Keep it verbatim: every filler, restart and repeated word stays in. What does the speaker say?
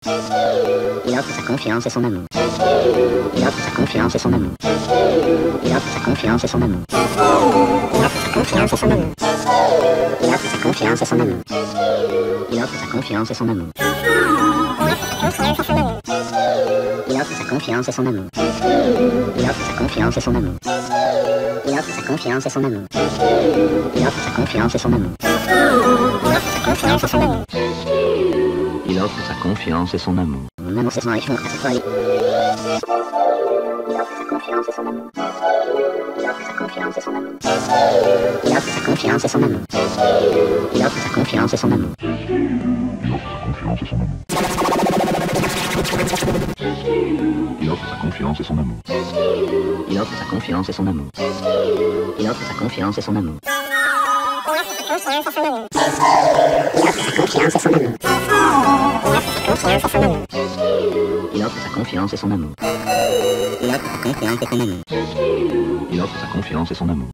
Il offre sa confiance et son amour. Il offre sa confiance et son amour. Il offre sa confiance et son amour. Il offre sa confiance et son amour. Il offre sa confiance et son amour. Il offre sa confiance et son amour. Il offre sa confiance et son amour. Il offre sa confiance et son amour. Il offre sa confiance et son amour. Il offre sa confiance et son amour. Il offre sa confiance et son amour. Mon amour, c'est son amour, c'est son amour. Il offre sa confiance et son amour. Il offre sa confiance et son amour. Il offre sa confiance et son amour. Il offre sa confiance et son amour. Il offre sa confiance et son amour. Il offre sa confiance et son amour. Il offre sa confiance et son amour. Il offre sa confiance et son amour. Il offre sa confiance et son amour. Il offre sa confiance et son amour. Il offre sa confiance et son amour.